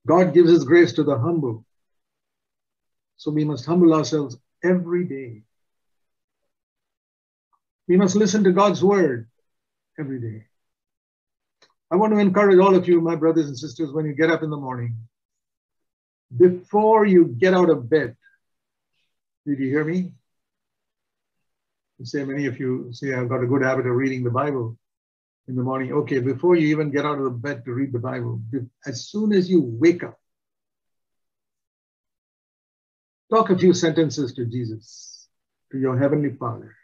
God gives his grace to the humble. So we must humble ourselves every day. We must listen to God's word every day. I want to encourage all of you, my brothers and sisters, when you get up in the morning, before you get out of bed, did you hear me? You say, many of you say, I've got a good habit of reading the Bible in the morning. Okay, before you even get out of the bed to read the Bible, as soon as you wake up, talk a few sentences to Jesus, to your Heavenly Father.